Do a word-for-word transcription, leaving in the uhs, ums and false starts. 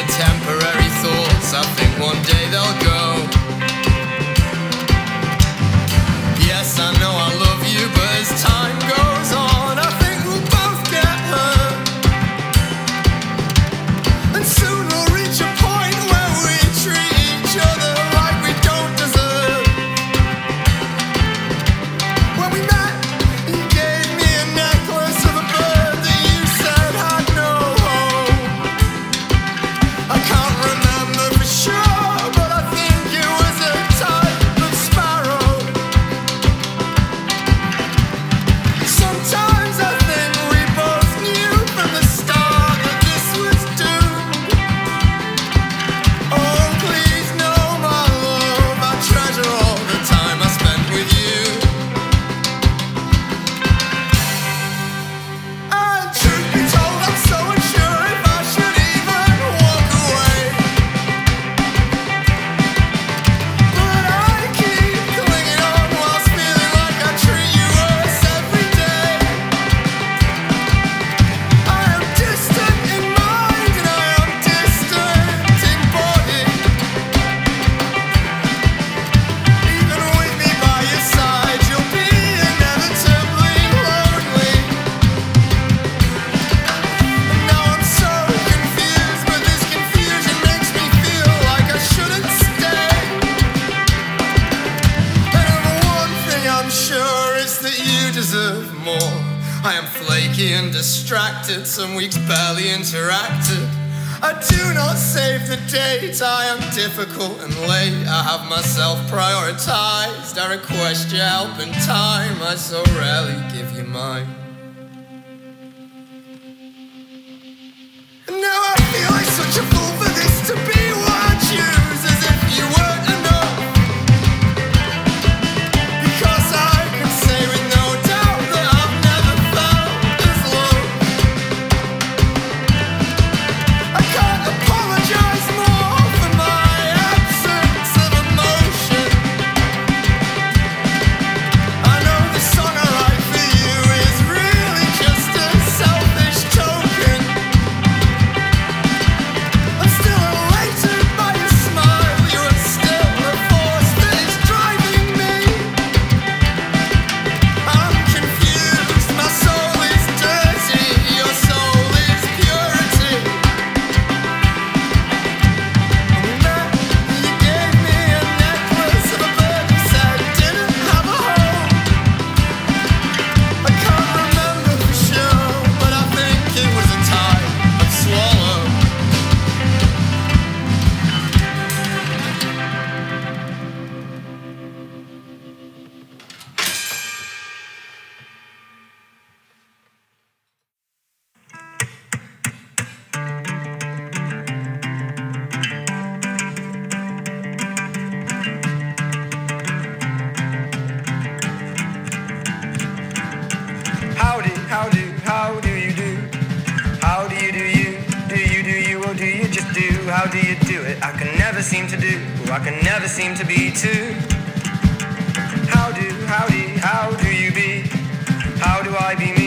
temporary thoughts, I think one day they'll go. Yes, I know I love you, but as time goes on, I think we'll both get hurt. And soon we'll reach a point where we treat each other like we don't deserve. When we met, you gave me a necklace of a bird that you said had no home. I can't remember for sure, but I think it was a type of sparrow. Sometimes I think we both knew from the start that this was doomed. Oh, please know my love, I treasure all the time I spent with you. And truth be told, I'm so unsure if I should even walk away. But I keep clinging on whilst feeling like I treat you worse every day. I am distant in mind and I am distant in body. Even with me by your side, you'll be inevitably lonely. And now I'm so confused, but this confusion makes me feel like I shouldn't stay. And of one thing I'm sure is that you deserve more. I am flaky and distracted, some weeks barely interacted. I do not save the date, I am difficult and late. I have myself prioritized, I request your help in time. I so rarely give you mine. And now I feel like such a fool for this to be what I choose, as if you weren't enough. Because I can say with no doubt that I've never felt this love. I can't apologize more for my absence of emotion. I know the song I write for you is really just a selfish token. I'm still elated by your smile, you are still a force that is driving me. I'm confused, my soul is dirty, your soul is purity. When we met, you gave me a necklace of a bird you said didn't have a home. I can't remember for sure, but I think it was a type of swallow. How do, how do, how do you do? How do you do you? Do you do you or do you just do? How do you do it? I can never seem to do. I can never seem to be too. How do, how do, how do you be? How do I be me?